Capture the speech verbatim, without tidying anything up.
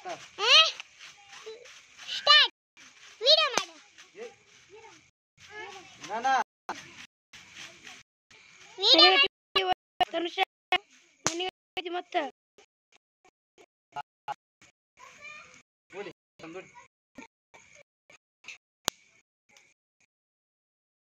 start video ಮಾಡು ನಾನಾ video ತನುಷ ನಿನಗೆ ಮತ್ತೆ ನೋಡಿ ತಂದೂಡಿ